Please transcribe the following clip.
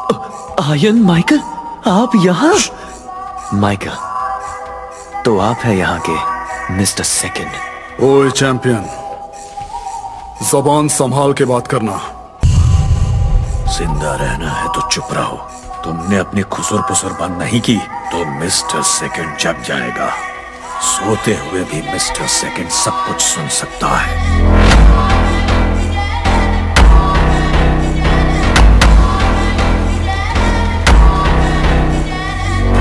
Ion Michael, आप यहाँ? Michael, तो आप हैं यहाँ के मिस्टर सेकंड। ओए चैंपियन, जबान संभाल के बात करना। जिंदा रहना है तो चुप रहो। तुमने अपनी खुसुर पुसुर बंद नहीं की तो मिस्टर सेकंड जग जाएगा। सोते हुए भी मिस्टर सेकंड सब कुछ सुन सकता है।